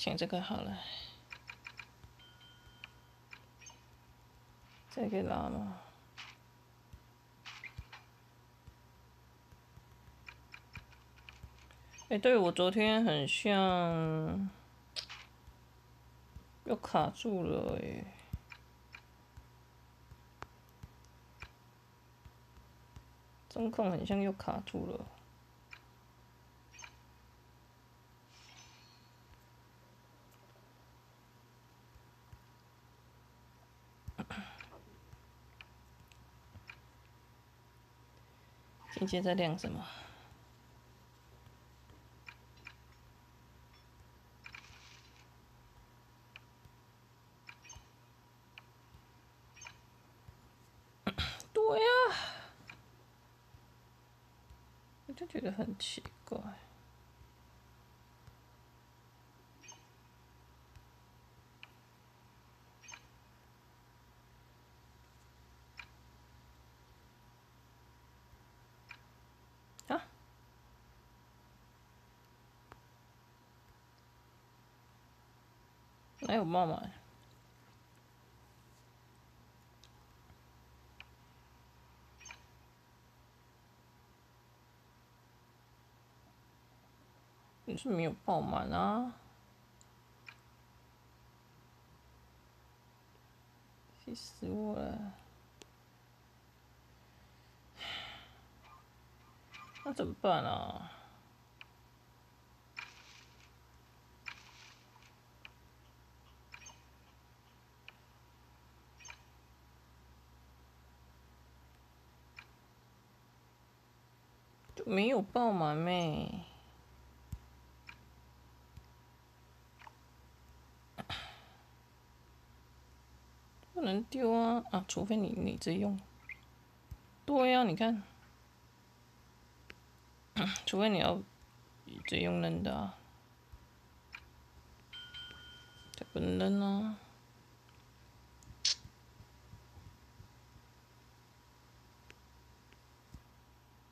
选这个好了。这个拉吗？对我昨天很像又卡住了中控很像又卡住了。今天在亮什么？对呀，我就觉得很奇怪。啊？哪有爆满？你是没有爆满啊？气死我了！那怎么办啊？就没有爆满咩？不能丢啊！啊，除非你直接用。对呀，你看，除非你要直接用扔的啊，这不能扔啊。